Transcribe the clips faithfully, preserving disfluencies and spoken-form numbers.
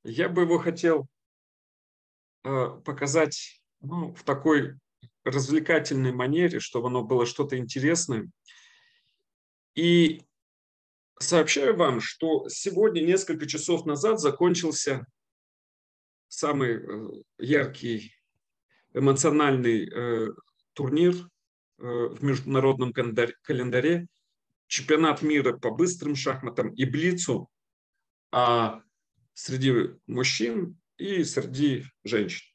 Я бы его хотел э, показать, ну, в такой развлекательной манере, чтобы оно было что-то интересное. И сообщаю вам, что сегодня, несколько часов назад, закончился самый э, яркий эмоциональный э, турнир э, в международном календаре, календаре, чемпионат мира по быстрым шахматам и блицу, а среди мужчин и среди женщин.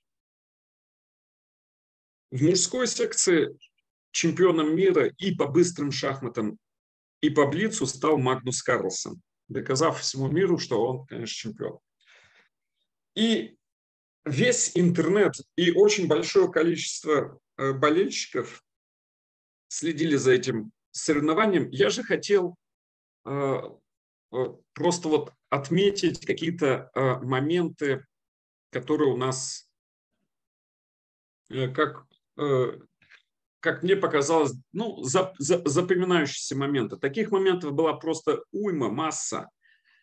В мужской секции чемпионом мира и по быстрым шахматам, и по блицу стал Магнус Карлсон, доказав всему миру, что он, конечно, чемпион. И весь интернет и очень большое количество болельщиков следили за этим соревнованием. Я же хотел э, просто вот отметить какие-то э, моменты, которые у нас, э, как, э, как мне показалось, ну, за, за, запоминающиеся моменты. Таких моментов была просто уйма, масса.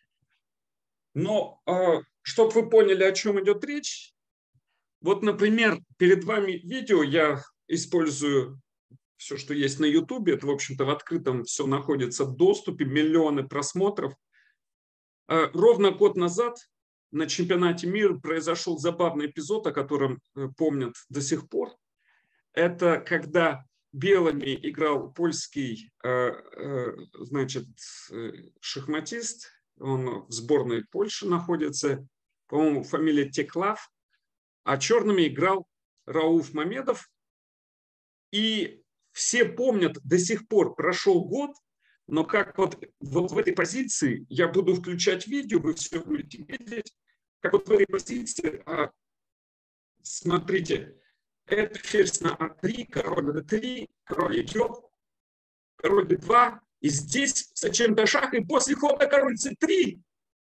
Но, э, чтобы вы поняли, о чем идет речь, вот, например, перед вами видео, я использую все, что есть на Ютубе, это, в общем-то, в открытом все находится в доступе, миллионы просмотров. Ровно год назад на чемпионате мира произошел забавный эпизод, о котором помнят до сих пор. Это когда белыми играл польский, значит, шахматист, он в сборной Польши находится, по-моему, фамилия Теклав, а черными играл Рауф Мамедов. И все помнят, до сих пор прошел год, но как вот, вот в этой позиции, я буду включать видео, вы все будете видеть, как вот в этой позиции, а, смотрите, это ферзь на а три, король дэ три, король идет, король дэ два, и здесь зачем-то шах, и после хода король цэ три,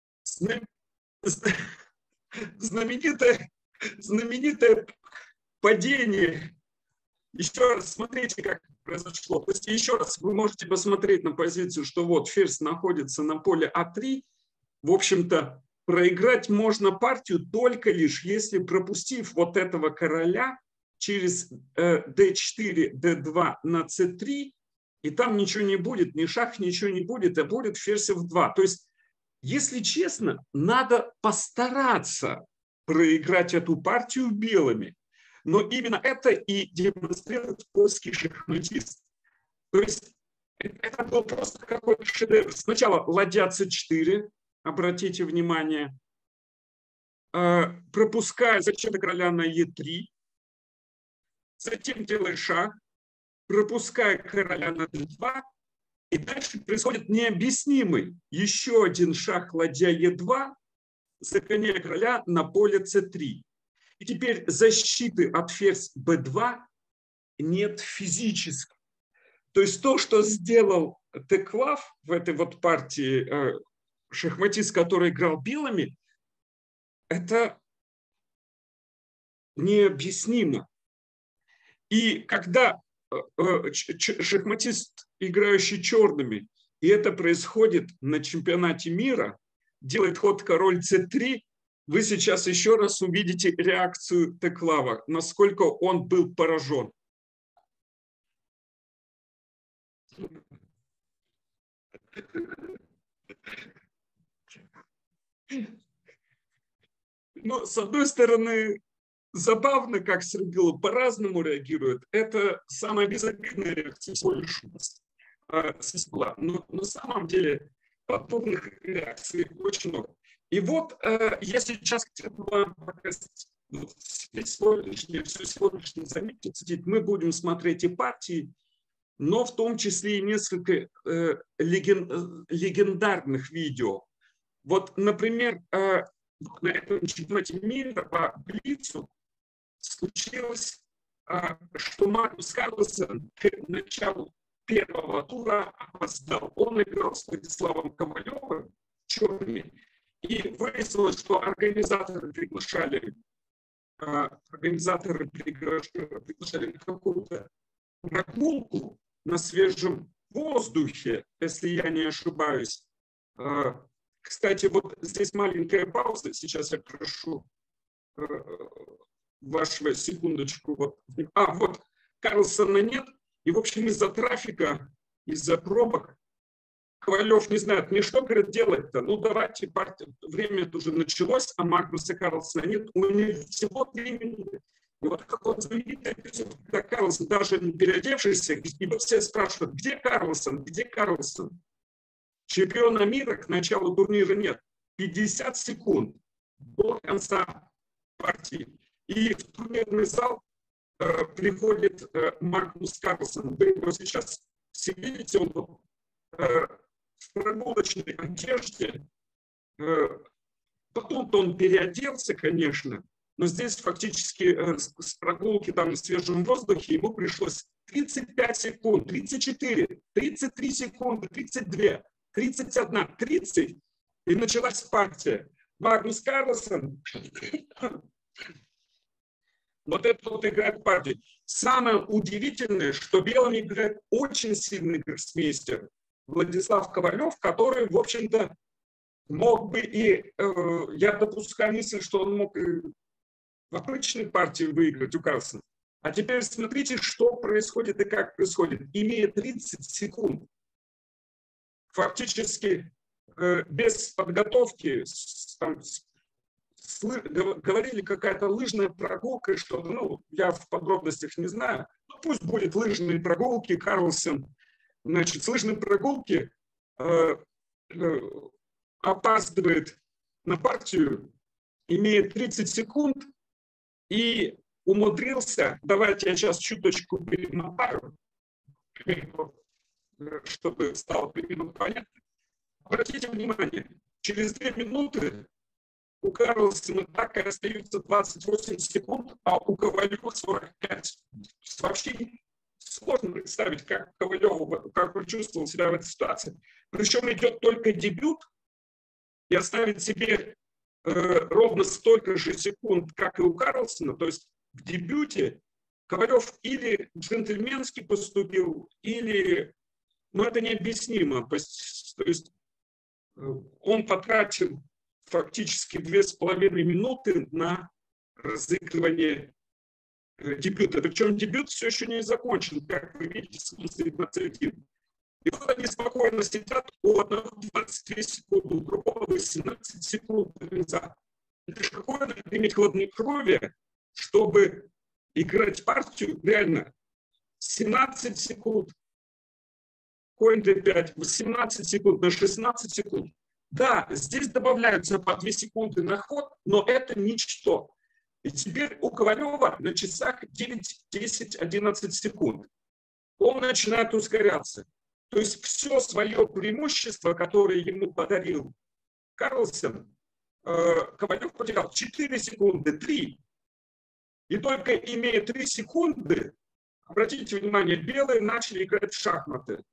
знаменитое, знаменитое падение. Еще раз смотрите, как произошло. То есть еще раз вы можете посмотреть на позицию, что вот ферзь находится на поле а три. В общем-то, проиграть можно партию только лишь, если, пропустив вот этого короля через э, дэ четыре, дэ два на цэ три, и там ничего не будет, ни шах, ничего не будет, а будет ферзь эф два. То есть, если честно, надо постараться проиграть эту партию белыми. Но именно это и демонстрирует польский шахматист. То есть это был просто какой-то шедевр. Сначала ладья цэ четыре, обратите внимание, пропуская зачем-то короля на е три, затем делая шах, пропуская короля на дэ два, и дальше происходит необъяснимый еще один шах ладья е два, загоняя короля на поле цэ три. И теперь защиты от ферзь бэ два нет физически. То есть то, что сделал Теклав в этой вот партии, э, шахматист, который играл белыми, это необъяснимо. И когда э, э, шахматист, играющий черными, и это происходит на чемпионате мира, делает ход король цэ три, вы сейчас еще раз увидите реакцию Теклава, насколько он был поражен. Ну, с одной стороны, забавно, как Сергей по-разному реагирует. Это самая безобидная реакция всего лишь у нас. Но на самом деле подобных реакций очень много. И вот э, я сейчас хотел бы вам показать весь сегодняшний, все сегодняшнее занятие. Мы будем смотреть и партии, но в том числе и несколько э, леген, легендарных видео. Вот, например, э, на этом чемпионате мира по блицу случилось, э, что Магнус Карлсон к началу первого тура опоздал. Он играл с Владиславом Ковалевым, черными. И выяснилось, что организаторы приглашали, организаторы приглашали на какую-то прогулку на свежем воздухе, если я не ошибаюсь, Кстати, вот здесь маленькая пауза. Сейчас я прошу э, вашего секундочку. Вот. А, вот Карлсона нет. И, в общем, из-за трафика, из-за пробок Ковалев не знает, мне что, говорит, делать-то? Ну, давайте, партия, время уже началось, а Магнуса Карлсона нет. У меня всего три минуты. И вот как он знаменитый эпизод, когда Карлсон, даже не переодевшийся, и вот все спрашивают, где Карлсон, где Карлсон? Чемпиона мира к началу турнира нет. пятьдесят секунд до конца партии. И в турнирный зал э, приходит э, Магнус Карлсон. Вы его сейчас все видите, он э, в прогулочной одежде. Э, потом-то он переоделся, конечно, но здесь фактически э, с, с прогулки там в свежем воздухе ему пришлось тридцать пять секунд, тридцать четыре, тридцать три секунды, тридцать два, тридцать один, тридцать, и началась партия. Магнус Карлсон, вот это вот играет партию. Самое удивительное, что белым играет очень сильный гроссмейстер Владислав Ковалев, который, в общем-то, мог бы и, э, я допускаю мысль, что он мог и в обычной партии выиграть у Карлсона. А теперь смотрите, что происходит и как происходит. Имея тридцать секунд, фактически э, без подготовки, с, там, с, с, говорили какая-то лыжная прогулка, что-то, ну, я в подробностях не знаю. Ну, пусть будет лыжные прогулки, Карлсон, значит, с лыжной прогулки э, э, опаздывает на партию, имеет тридцать секунд и умудрился, давайте я сейчас чуточку перемотаю, чтобы стало примерно понятно. Обратите внимание, через две минуты у Карлсона так и остается двадцать восемь секунд, а у Ковалева сорок пять. Вообще сложно представить, как Ковалев, как он чувствовал себя в этой ситуации. Причем идет только дебют, и оставить себе э, ровно столько же секунд, как и у Карлсона. То есть в дебюте Ковалев или джентльменски поступил, или, ну, это необъяснимо. То есть э, он потратил фактически две с половиной минуты на разыгрывание э, дебюта. Причем дебют все еще не закончен, как вы видите, с двадцать один. И вот они спокойно сидят, у одного двадцать две секунды, у другого восемнадцать секунд до конца. Это же какое надо иметь хладнокровие, чтобы играть партию реально семнадцать секунд, конь дэ пять, восемнадцать секунд на шестнадцать секунд. Да, здесь добавляются по две секунды на ход, но это ничто. И теперь у Ковалева на часах девять, десять, одиннадцать секунд. Он начинает ускоряться. То есть все свое преимущество, которое ему подарил Карлсон, Ковалев потерял четыре секунды, три. И только имея три секунды, обратите внимание, белые начали играть в шахматы.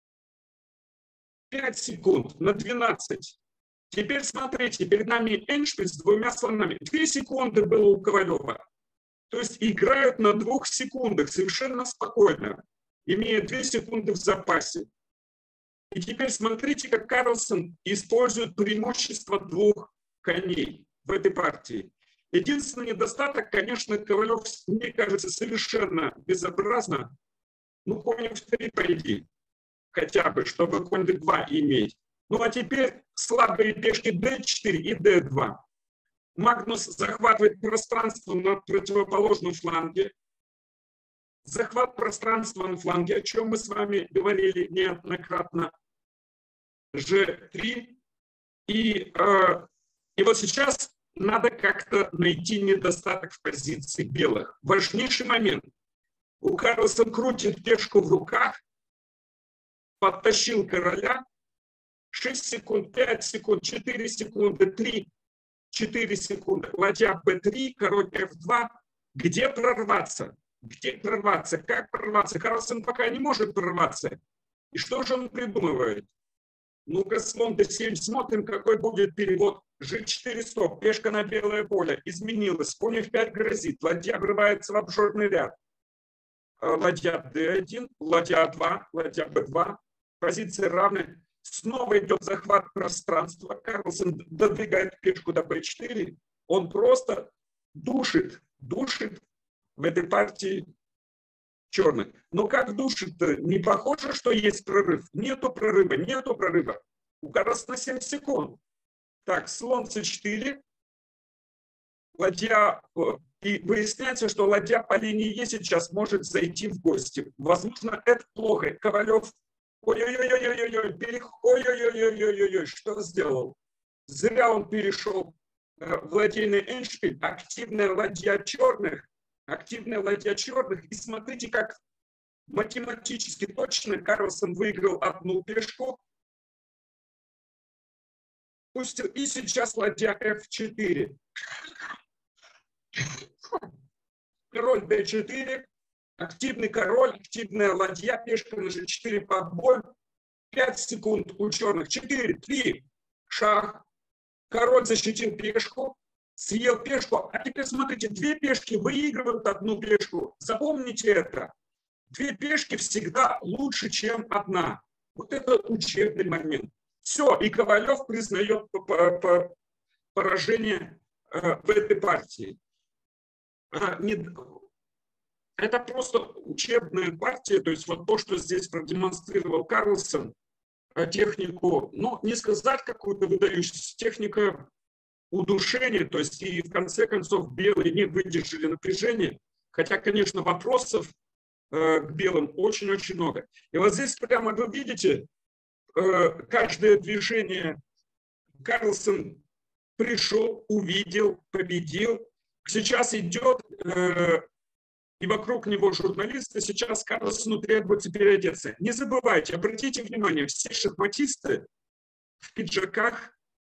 пять секунд на двенадцать. Теперь смотрите, перед нами эндшпиль с двумя слонами. две секунды было у Ковалева. То есть играют на двух секундах совершенно спокойно, имея две секунды в запасе. И теперь смотрите, как Карлсон использует преимущество двух коней в этой партии. Единственный недостаток, конечно, Ковалев, мне кажется, совершенно безобразно. Ну, конь эф три пойди, хотя бы, чтобы конь дэ два иметь. Ну, а теперь слабые пешки дэ четыре и дэ два. Магнус захватывает пространство на противоположном фланге. Захват пространства на фланге, о чем мы с вами говорили неоднократно. жэ три. И, э, и вот сейчас надо как-то найти недостаток в позиции белых. Важнейший момент. У Карлсона крутит пешку в руках, подтащил короля. шесть секунд, пять секунд, четыре секунды, три, четыре секунды. Ладья бэ три, король эф два. Где прорваться? Где прорваться? Как прорваться? Карлсон пока не может прорваться. И что же он придумывает? Ну-ка, слон дэ семь, смотрим, какой будет перевод. жэ четыре, стоп, пешка на белое поле. Изменилась. Конь эф пять грозит. Ладья врывается в обжорный ряд. Ладья дэ один, ладья а два, ладья бэ два. Позиции равны. Снова идет захват пространства. Карлсон додвигает пешку до бэ четыре. Он просто душит, душит в этой партии черных. Но как душит-то? Не похоже, что есть прорыв. Нету прорыва, нету прорыва. У Карлсона семь секунд. Так, слон цэ четыре. Ладья, и выясняется, что ладья по линии Е сейчас может зайти в гости. Возможно, это плохо. Ковалев, ой-ой-ой-ой-ой-ой, перех... ой-ой-ой-ой-ой-ой, что сделал? Зря он перешел в ладейный эндшпиль. Активная ладья черных, активная ладья черных. И смотрите, как математически точно Карлсон выиграл одну пешку. Пустил. И сейчас ладья эф четыре. Король дэ четыре, активный король, активная ладья, пешка на жэ четыре подбой, пять секунд у черных, четыре, три, шах, король защитил пешку, съел пешку, а теперь смотрите, две пешки выигрывают одну пешку, запомните это, две пешки всегда лучше, чем одна, вот это учебный момент. Все, и Ковалев признает поражение в этой партии. Это просто учебная партия, то есть вот то, что здесь продемонстрировал Карлсон, технику, ну, не сказать какую-то выдающуюся, техника удушения, то есть и в конце концов белые не выдержали напряжение, хотя, конечно, вопросов э, к белым очень-очень много. И вот здесь прямо вы видите, э, каждое движение Карлсон пришел, увидел, победил. Сейчас идет, э, и вокруг него журналисты, сейчас Карлсону требуется переодеться. Не забывайте, обратите внимание, все шахматисты в пиджаках,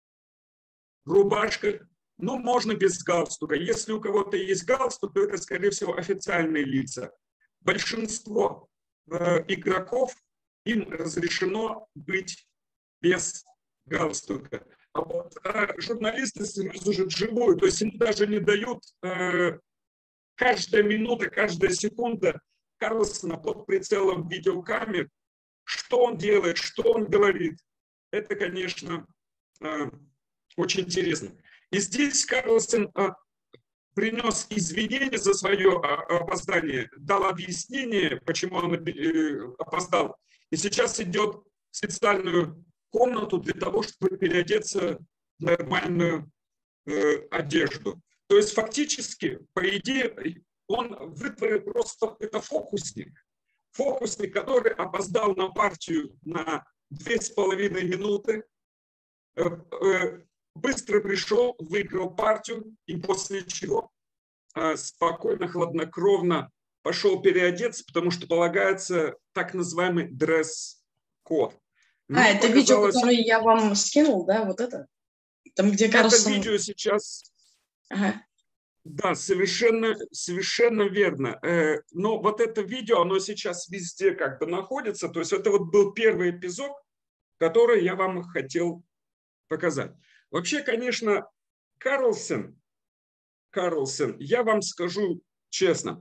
рубашках, ну, можно без галстука. Если у кого-то есть галстук, то это, скорее всего, официальные лица. Большинство э, игроков, им разрешено быть без галстука. А вот э, журналисты сразу же вживую, то есть им даже не дают э, каждая минута, каждая секунда Карлсона под прицелом видеокамер, что он делает, что он говорит. Это, конечно, э, очень интересно. И здесь Карлсон э, принес извинения за свое опоздание, дал объяснение, почему он э, опоздал. И сейчас идет в специальную комнату для того, чтобы переодеться в нормальную э, одежду. То есть фактически, по идее, он вытворил просто это фокусник. Фокусник, который опоздал на партию на две с половиной минуты, э, э, быстро пришел, выиграл партию и после чего э, спокойно, хладнокровно пошел переодеться, потому что полагается так называемый дресс-код. А, это видео, которое я вам скинул, да, вот это? Там, где Карлсон... Это видео сейчас... Ага. Да, совершенно, совершенно верно. Но вот это видео, оно сейчас везде как бы находится. То есть это вот был первый эпизод, который я вам хотел показать. Вообще, конечно, Карлсон, Карлсон, я вам скажу честно,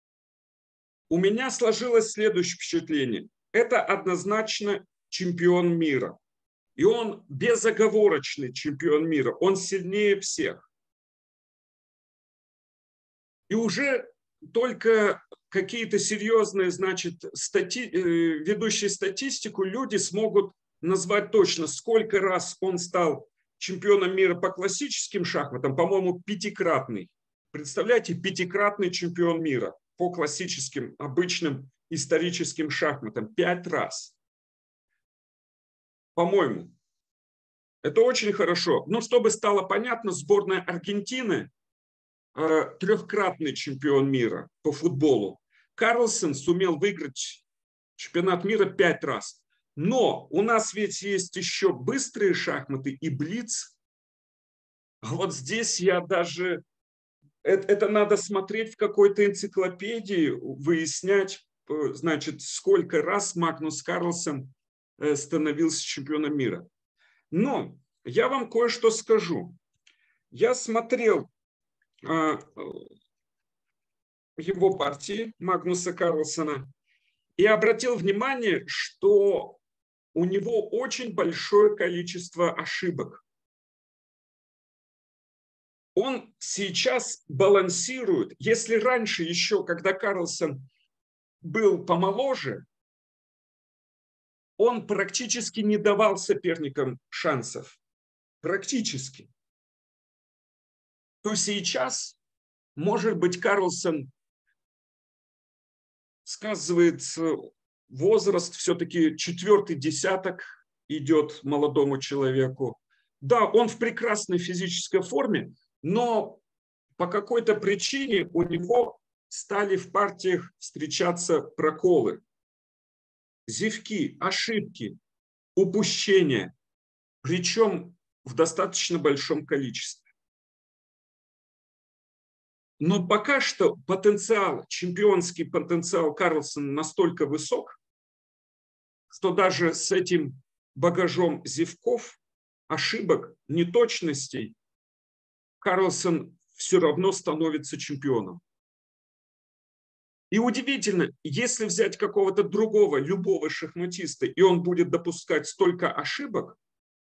у меня сложилось следующее впечатление. Это однозначно чемпион мира. И он безоговорочный чемпион мира. Он сильнее всех. И уже только какие-то серьезные, значит, стати... ведущие статистику люди смогут назвать точно, сколько раз он стал чемпионом мира по классическим шахматам, по-моему, пятикратный. Представляете, пятикратный чемпион мира по классическим, обычным историческим шахматам. Пять раз. По-моему. Это очень хорошо. Но чтобы стало понятно, сборная Аргентины, трехкратный чемпион мира по футболу. Карлсон сумел выиграть чемпионат мира пять раз. Но у нас ведь есть еще быстрые шахматы и блиц. А вот здесь я даже... Это, это надо смотреть в какой-то энциклопедии, выяснять, значит, сколько раз Магнус Карлсон становился чемпионом мира. Но я вам кое-что скажу. Я смотрел его партии Магнуса Карлсона и обратил внимание, что у него очень большое количество ошибок. Он сейчас балансирует. Если раньше еще, когда Карлсон был помоложе, он практически не давал соперникам шансов. Практически. То сейчас, может быть, Карлсон сказывается возраст, все-таки четвертый десяток идет молодому человеку. Да, он в прекрасной физической форме, но по какой-то причине у него стали в партиях встречаться проколы, зевки, ошибки, упущения, причем в достаточно большом количестве. Но пока что потенциал, чемпионский потенциал Карлсона настолько высок, что даже с этим багажом зевков, ошибок, неточностей Карлсон все равно становится чемпионом. И удивительно, если взять какого-то другого, любого шахматиста, и он будет допускать столько ошибок,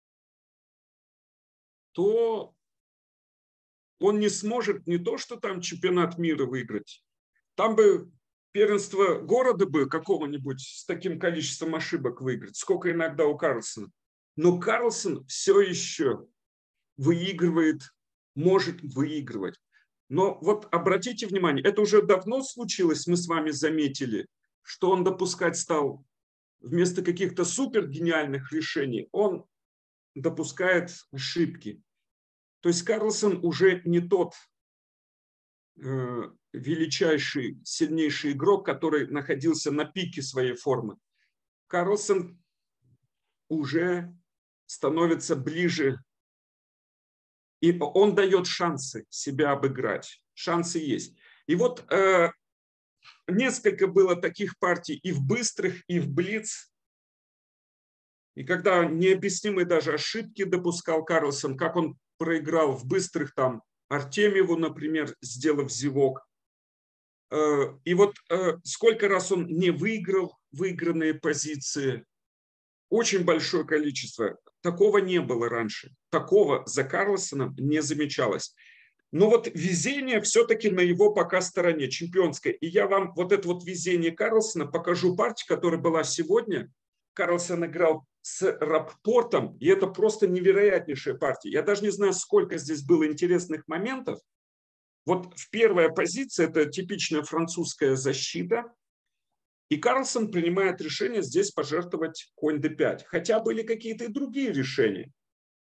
то он не сможет не то, что там чемпионат мира выиграть, там бы первенство города бы какого-нибудь с таким количеством ошибок выиграть, сколько иногда у Карлсона. Но Карлсон все еще выигрывает, может выигрывать. Но вот обратите внимание, это уже давно случилось, мы с вами заметили, что он допускать стал вместо каких-то супергениальных решений, он допускает ошибки. То есть Карлсон уже не тот э, величайший, сильнейший игрок, который находился на пике своей формы. Карлсон уже становится ближе, и он дает шансы себя обыграть. Шансы есть. И вот э, несколько было таких партий и в быстрых, и в блиц. И когда необъяснимые даже ошибки допускал Карлсон, как он проиграл в быстрых там Артемьеву, например, сделав зевок. Э, и вот э, сколько раз он не выиграл выигранные позиции. Очень большое количество. Такого не было раньше. Такого за Карлсоном не замечалось. Но вот везение все-таки на его пока стороне, чемпионское. И я вам вот это вот везение Карлсона покажу партию, которая была сегодня. Карлсон играл с Раппортом, и это просто невероятнейшая партия. Я даже не знаю, сколько здесь было интересных моментов. Вот в первая позиция, это типичная французская защита. И Карлсон принимает решение здесь пожертвовать конь дэ пять. Хотя были какие-то и другие решения.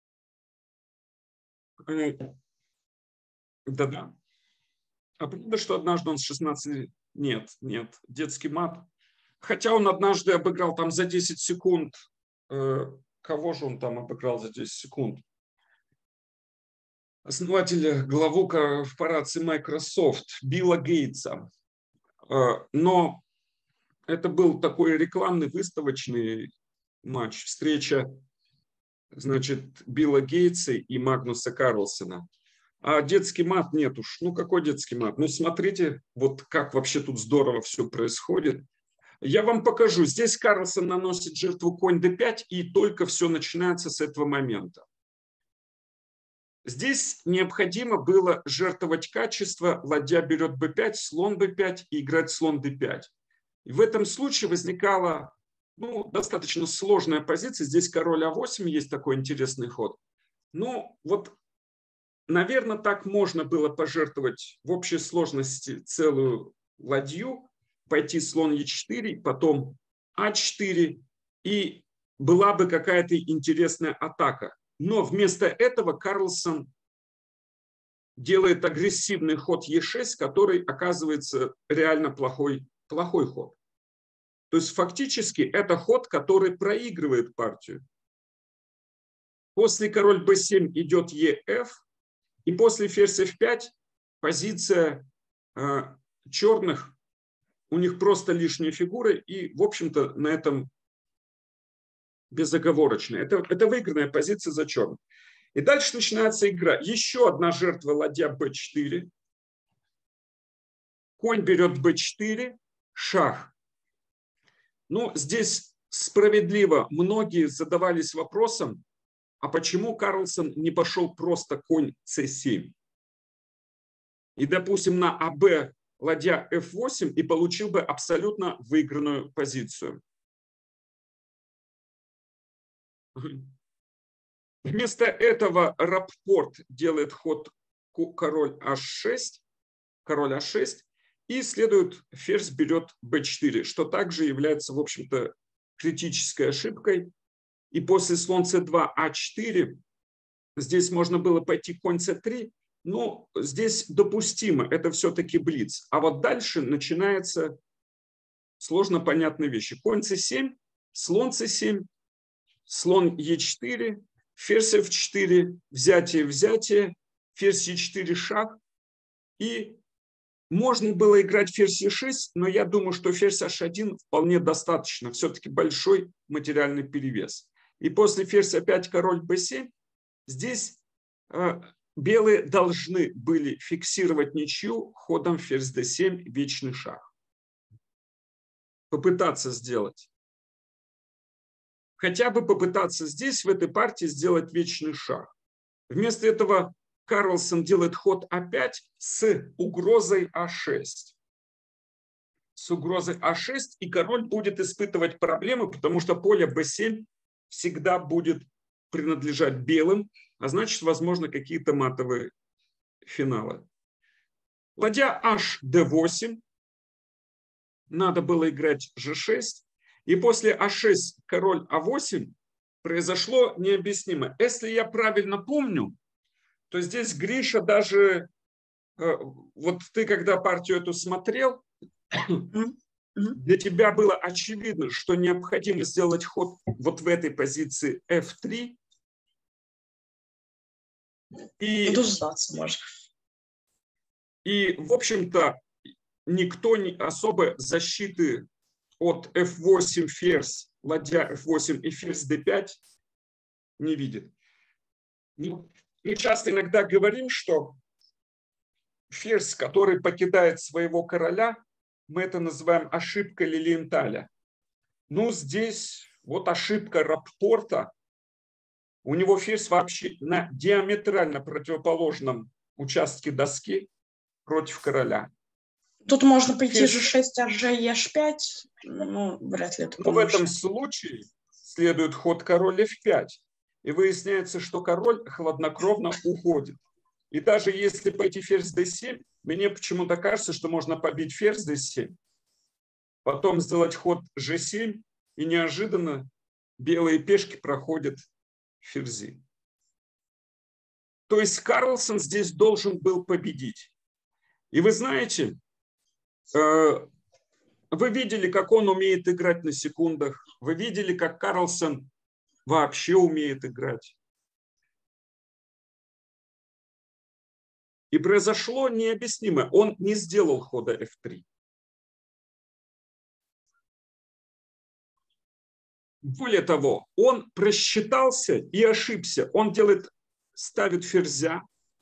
Да-да. А правда, что однажды он с шестнадцати... Нет, нет, детский мат. Хотя он однажды обыграл там за десять секунд. Кого же он там обыграл за десять секунд? Основателя, главу корпорации Microsoft, Билла Гейтса. Но это был такой рекламный, выставочный матч. Встреча, значит, Билла Гейтса и Магнуса Карлсона. А детский мат нет уж. Ну, какой детский мат? Ну, смотрите, вот как вообще тут здорово все происходит. Я вам покажу. Здесь Карлсон наносит жертву конь дэ пять, и только все начинается с этого момента. Здесь необходимо было жертвовать качество. Ладья берет бэ пять, слон бэ пять и играть слон дэ пять. И в этом случае возникала ну, достаточно сложная позиция. Здесь король а восемь, есть такой интересный ход. Ну, вот, наверное, так можно было пожертвовать в общей сложности целую ладью, пойти слон е четыре, потом а четыре, и была бы какая-то интересная атака. Но вместо этого Карлсон делает агрессивный ход е шесть, который оказывается реально плохой, плохой ход. То есть фактически это ход, который проигрывает партию. После король бэ семь идет е эф, и после ферзь эф пять позиция э, черных, у них просто лишние фигуры, и, в общем-то, на этом безоговорочно. Это, это выигранная позиция за черных. И дальше начинается игра. Еще одна жертва ладья бэ четыре. Конь берет бэ четыре, шах. Ну, здесь справедливо многие задавались вопросом, а почему Карлсон не пошел просто конь цэ семь? И, допустим, на АБ ладья эф восемь и получил бы абсолютно выигранную позицию. Вместо этого Раппорт делает ход король аш шесть, король аш шесть, и следует ферзь берет бэ четыре, что также является, в общем-то, критической ошибкой. И после слон цэ два, а четыре, здесь можно было пойти конь цэ три, но здесь допустимо, это все-таки блиц. А вот дальше начинается сложно понятные вещи. Конь цэ семь, слон цэ семь, слон е четыре, ферзь эф четыре, взятие, взятие, ферзь е четыре, шаг. И можно было играть ферзь е шесть, но я думаю, что ферзь аш один вполне достаточно. Все-таки большой материальный перевес. И после ферзь опять король бэ семь, здесь э, белые должны были фиксировать ничью ходом ферзь дэ семь, вечный шаг. Попытаться сделать. Хотя бы попытаться здесь, в этой партии, сделать вечный шаг. Вместо этого Карлсон делает ход а пять с угрозой а шесть. С угрозой а шесть, и король будет испытывать проблемы, потому что поле бэ семь всегда будет принадлежать белым, а значит, возможно, какие-то матовые финалы. Ладья аш дэ восемь. Надо было играть жэ шесть. И после а шесть, король а восемь произошло необъяснимо. Если я правильно помню, то здесь Гриша даже... Вот ты, когда партию эту смотрел, для тебя было очевидно, что необходимо сделать ход вот в этой позиции эф три. И, и в общем-то, никто не, особо защиты от эф восемь ферзь, ладья эф восемь и ферзь дэ пять не видит. Мы часто иногда говорим, что ферзь, который покидает своего короля, мы это называем ошибкой Лилиенталя. Ну, здесь вот ошибка Раппорта. У него ферзь вообще на диаметрально противоположном участке доски против короля. Тут можно пойти жэ шесть, а жэ еш пять. Ну, вряд ли это Но в этом случае следует ход король эф пять. И выясняется, что король хладнокровно уходит. И даже если пойти ферзь дэ семь, мне почему-то кажется, что можно побить ферзь дэ семь, потом сделать ход жэ семь, и неожиданно белые пешки проходят ферзи. То есть Карлсон здесь должен был победить. И вы знаете, вы видели, как он умеет играть на секундах. Вы видели, как Карлсон вообще умеет играть. И произошло необъяснимое. Он не сделал хода эф три. Более того, он просчитался и ошибся. Он делает, ставит ферзя,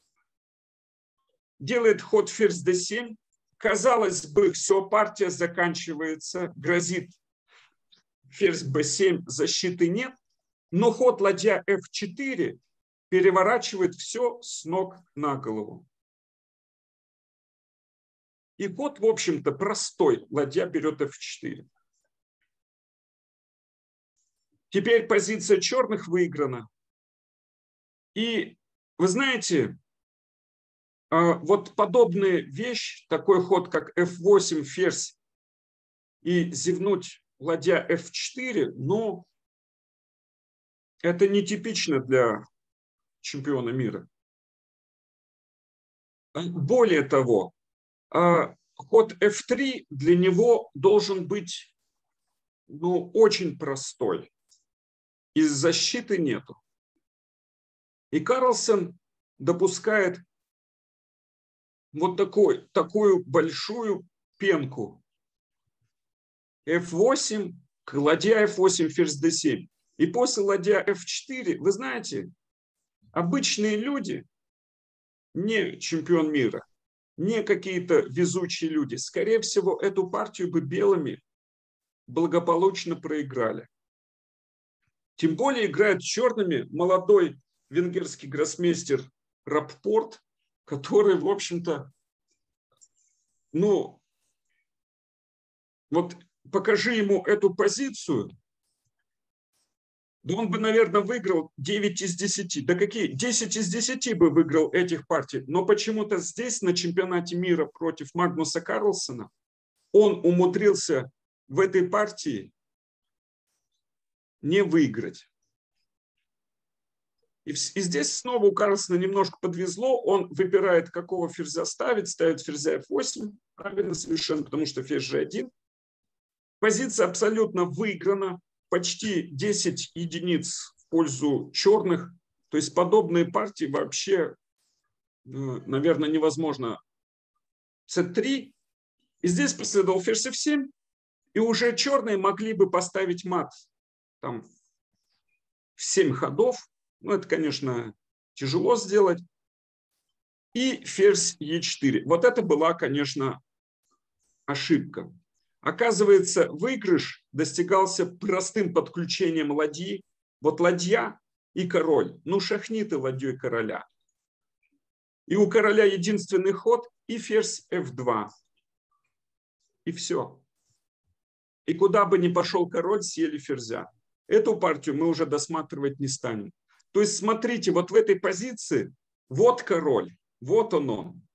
делает ход ферзь дэ семь. Казалось бы, все, партия заканчивается, грозит ферзь бэ семь, защиты нет. Но ход ладья эф четыре переворачивает все с ног на голову. И ход, в общем-то, простой. Ладья берет эф четыре. Теперь позиция черных выиграна. И вы знаете, вот подобная вещь, такой ход, как эф восемь, ферзь, и зевнуть ладья эф четыре, но это нетипично для чемпиона мира. Более того, ход эф три для него должен быть, ну, очень простой. И защиты нету. И Карлсон допускает вот такой, такую большую пенку. эф восемь, ладья эф восемь, ферзь дэ семь. И после ладья эф четыре, вы знаете, обычные люди, не чемпион мира, не какие-то везучие люди, скорее всего, эту партию бы белыми благополучно проиграли. Тем более играет черными молодой венгерский гроссмейстер Раппорт, который, в общем-то, ну, вот покажи ему эту позицию, да он бы, наверное, выиграл девять из десяти. Да какие? десять из десяти бы выиграл этих партий. Но почему-то здесь, на чемпионате мира против Магнуса Карлсена, он умудрился в этой партии не выиграть. И, и здесь снова у Карлсона немножко подвезло. Он выбирает, какого ферзя ставить. Ставит ферзя эф восемь. Правильно совершенно, потому что ферзь же один. Позиция абсолютно выиграна. Почти десять единиц в пользу черных. То есть подобные партии вообще, наверное, невозможно. цэ три. И здесь последовал ферзь эф семь. И уже черные могли бы поставить мат там, в семь ходов. Ну, это, конечно, тяжело сделать. И ферзь е четыре. Вот это была, конечно, ошибка. Оказывается, выигрыш достигался простым подключением ладьи. Вот ладья и король. Ну, шахни ты ладьей короля. И у короля единственный ход и ферзь эф два. И все. И куда бы ни пошел король, съели ферзя. Эту партию мы уже досматривать не станем. То есть, смотрите, вот в этой позиции, вот король, вот он он.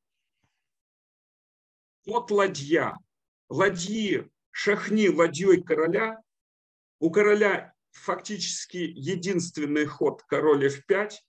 Вот ладья. Ладьи, шахни ладьей короля. У короля фактически единственный ход король эф пять.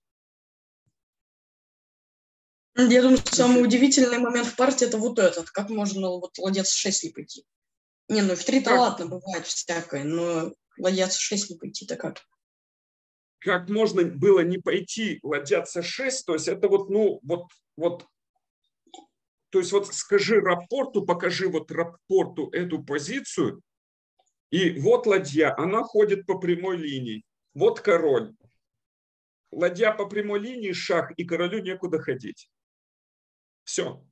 Я думаю, что самый удивительный момент в партии это вот этот. Как можно вот ладья цэ шесть не пойти? Не, ну эф три-то ладно, бывает всякое, но ладья цэ шесть не пойти-то как? Как можно было не пойти ладья цэ шесть? То есть это вот, ну, вот, вот, то есть вот скажи Раппорту, покажи вот Раппорту эту позицию, и вот ладья, она ходит по прямой линии. Вот король. Ладья по прямой линии, шах, и королю некуда ходить. Все.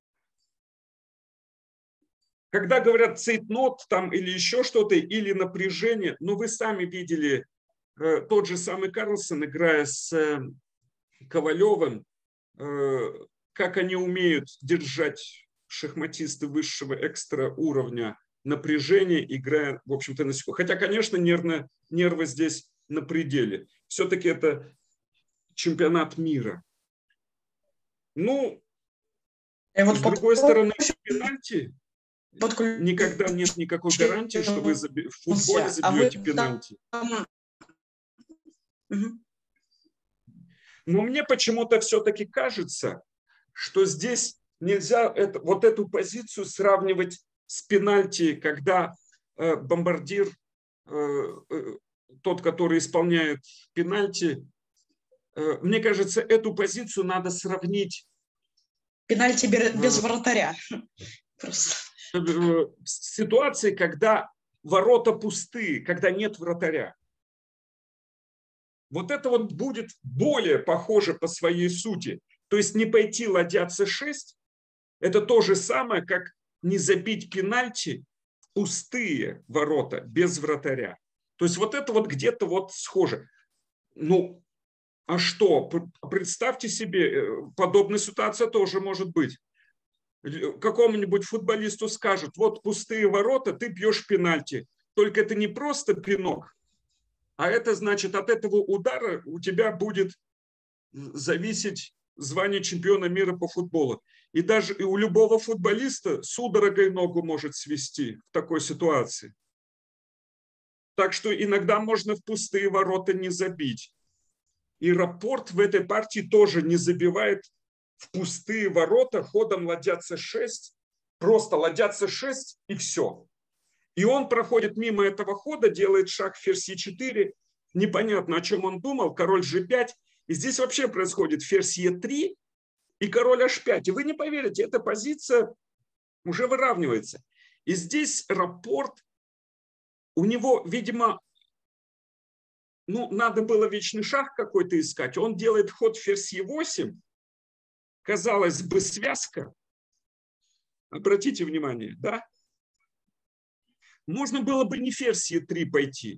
Когда говорят цейтнот там или еще что-то, или напряжение, ну вы сами видели э, тот же самый Карлсон, играя с э, Ковалевым, э, как они умеют держать шахматисты высшего экстра уровня напряжение, играя, в общем-то, на секунду. Хотя, конечно, нервно, нервы здесь на пределе. Все-таки это чемпионат мира. Ну, И вот с по другой стороны, пенальти. подключ... Никогда нет никакой гарантии, что вы заби... в футболе забьете а пенальти. Там... Угу. Но мне почему-то все-таки кажется, что здесь нельзя это, вот эту позицию сравнивать с пенальти, когда э, бомбардир, э, э, тот, который исполняет пенальти, э, мне кажется, эту позицию надо сравнить. Пенальти без вратаря. Просто. В ситуации, когда ворота пустые, когда нет вратаря. Вот это вот будет более похоже по своей сути. То есть не пойти ладья цэ шесть, это то же самое, как не забить пенальти в пустые ворота без вратаря. То есть вот это вот где-то вот схоже. Ну, а что? Представьте себе, подобная ситуация тоже может быть. Какому-нибудь футболисту скажут, вот пустые ворота, ты бьешь пенальти. Только это не просто пинок, а это значит, от этого удара у тебя будет зависеть звание чемпиона мира по футболу. И даже и у любого футболиста судорогой ногу может свести в такой ситуации. Так что иногда можно в пустые ворота не забить. И Раппорт в этой партии тоже не забивает в пустые ворота ходом ладья цэ шесть. Просто ладья цэ шесть и все. И он проходит мимо этого хода, делает шаг ферзь е четыре. Непонятно, о чем он думал. Король же пять. И здесь вообще происходит ферзь е три и король аш пять. И вы не поверите, эта позиция уже выравнивается. И здесь Раппорт, у него, видимо, ну, надо было вечный шаг какой-то искать. Он делает ход ферзь е восемь. Казалось бы, связка. Обратите внимание, да? Можно было бы не ферзь е три пойти.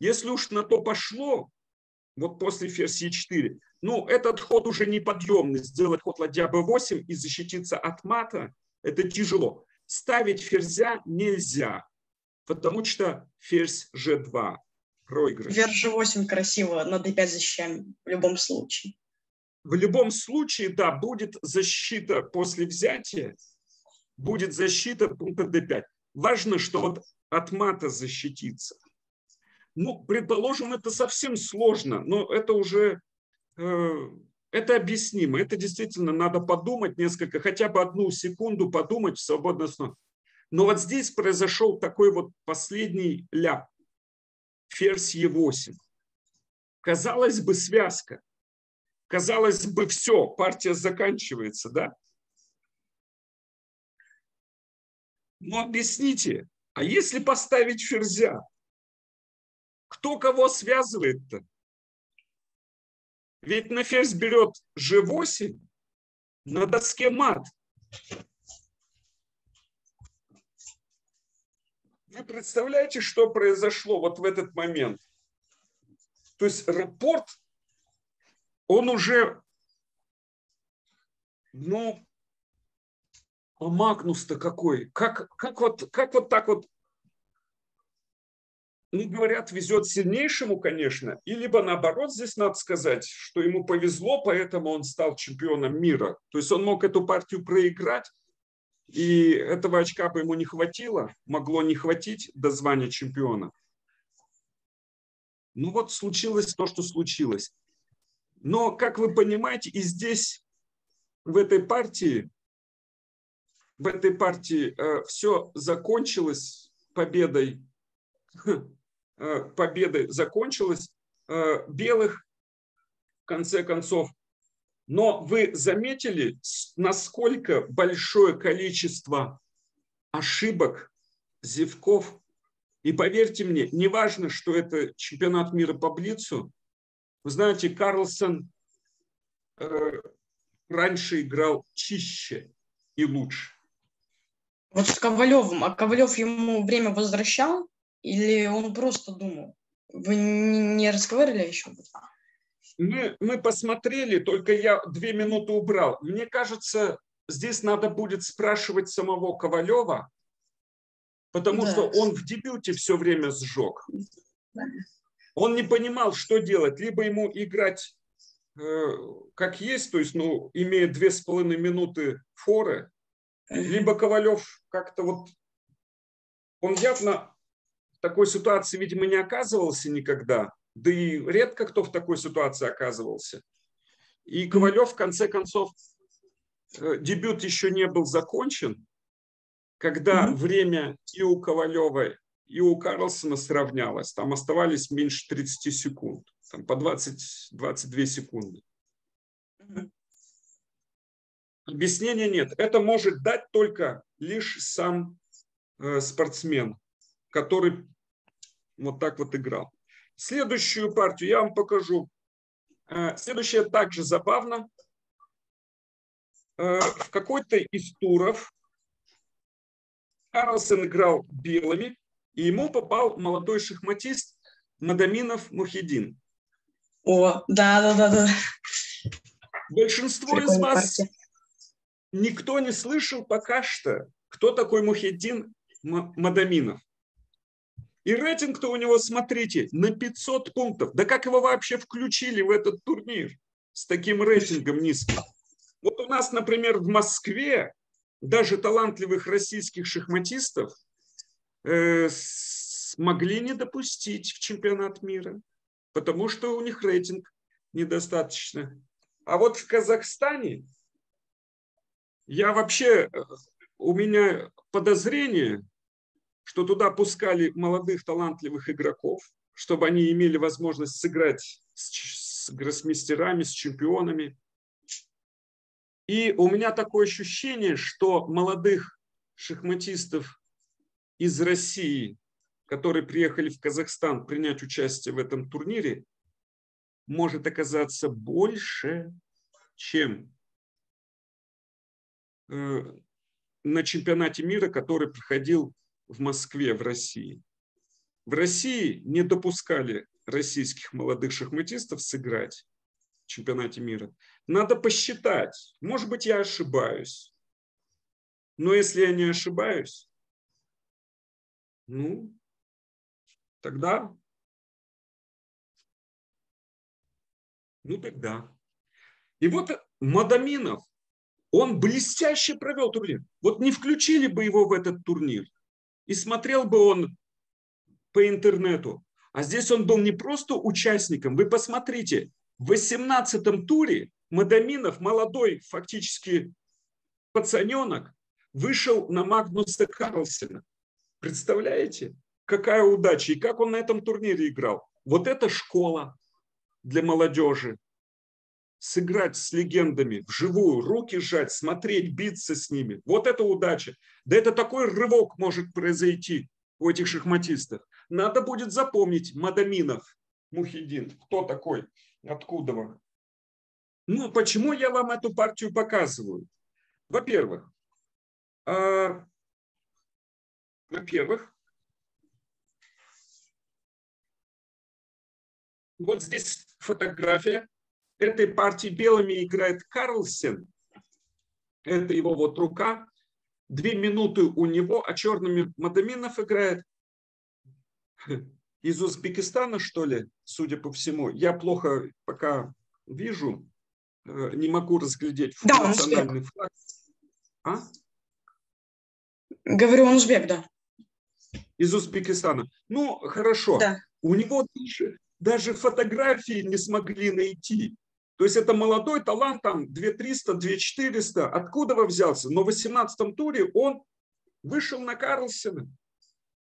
Если уж на то пошло, вот после ферзь е четыре, ну, этот ход уже неподъемный. Сделать ход ладья бэ восемь и защититься от мата – это тяжело. Ставить ферзя нельзя, потому что ферзь же два. Проигрыш. Ферзь же восемь красиво, на дэ пять защищаем в любом случае. В любом случае, да, будет защита после взятия, будет защита пункта дэ пять. Важно, что вот от мата защититься. Ну, предположим, это совсем сложно, но это уже, э, это объяснимо. Это действительно надо подумать несколько, хотя бы одну секунду подумать в свободной основе. Но вот здесь произошел такой вот последний ляп. Ферзь е восемь. Казалось бы, связка. Казалось бы, все, партия заканчивается, да? Но объясните, а если поставить ферзя? Кто кого связывает-то? Ведь на ферзь берет же восемь, на доске мат. Вы представляете, что произошло вот в этот момент? То есть рапорт, он уже, ну, а Магнус-то какой? Как, как, вот, как вот так вот, ну, говорят, везет сильнейшему, конечно, и либо наоборот здесь надо сказать, что ему повезло, поэтому он стал чемпионом мира. То есть он мог эту партию проиграть, и этого очка бы ему не хватило, могло не хватить до звания чемпиона. Ну вот случилось то, что случилось. Но, как вы понимаете, и здесь, в этой партии, в этой партии э, все закончилось победой, э, победой закончилось э, белых, в конце концов. Но вы заметили, насколько большое количество ошибок, зевков. И поверьте мне, не важно, что это чемпионат мира по блицу. Вы знаете, Карлсон э, раньше играл чище и лучше. Вот с Ковалевым. А Ковалев ему время возвращал? Или он просто думал? Вы не разговаривали еще? Мы, мы посмотрели, только я две минуты убрал. Мне кажется, здесь надо будет спрашивать самого Ковалева, потому да. что он в дебюте все время сжег. Да. Он не понимал, что делать. Либо ему играть э, как есть, то есть, ну, имея две с половиной минуты форы, либо Ковалев как-то вот... Он явно в такой ситуации, видимо, не оказывался никогда. Да и редко кто в такой ситуации оказывался. И Ковалев, в конце концов, дебют еще не был закончен, когда mm-hmm. время и у Ковалева, и у Карлсона сравнялось. Там оставались меньше тридцати секунд. Там по двадцать - двадцать две секунды. Mm-hmm. Объяснения нет. Это может дать только лишь сам э, спортсмен, который вот так вот играл. Следующую партию я вам покажу. Следующая также забавно. В какой-то из туров Карлсон играл белыми, и ему попал молодой шахматист Мадаминов Мухиддин. О, да-да-да. Большинство Прикольная из вас партия. Никто не слышал пока что, кто такой Мухиддин Мадаминов. И рейтинг-то у него, смотрите, на пятьсот пунктов. Да как его вообще включили в этот турнир с таким рейтингом низким? Вот у нас, например, в Москве даже талантливых российских шахматистов э, смогли не допустить в чемпионат мира, потому что у них рейтинг недостаточно. А вот в Казахстане я вообще, у меня подозрение, что туда пускали молодых талантливых игроков, чтобы они имели возможность сыграть с, с гроссмейстерами, с чемпионами. И у меня такое ощущение, что молодых шахматистов из России, которые приехали в Казахстан принять участие в этом турнире, может оказаться больше, чем э, на чемпионате мира, который проходил в Москве, в России. в России не допускали российских молодых шахматистов сыграть в чемпионате мира. Надо посчитать. Может быть, я ошибаюсь. Но если я не ошибаюсь, ну, тогда, ну тогда. И вот Мадаминов, он блестяще провел турнир. Вот не включили бы его в этот турнир, и смотрел бы он по интернету. А здесь он был не просто участником. Вы посмотрите, в восемнадцатом туре Мадаминов, молодой фактически пацаненок, вышел на Магнуса Карлсена. Представляете, какая удача и как он на этом турнире играл. Вот это школа для молодежи. Сыграть с легендами вживую, руки сжать, смотреть, биться с ними. Вот это удача. Да это такой рывок может произойти у этих шахматистов. Надо будет запомнить Мадаминов, Мухиддин. Кто такой? Откуда он? Ну, почему я вам эту партию показываю? Во-первых, э, во-первых, вот здесь фотография. Этой партии белыми играет Карлсен. Это его вот рука. Две минуты у него, а черными Мадаминов играет. Из Узбекистана, что ли, судя по всему. Я плохо пока вижу. Не могу разглядеть да, национальный он флаг. А? Говорю, он узбек, да. Из Узбекистана. Ну, хорошо. Да. У него даже, даже фотографии не смогли найти. То есть это молодой талант, там две триста, две четыреста. Откуда он взялся? Но в восемнадцатом туре он вышел на Карлсена.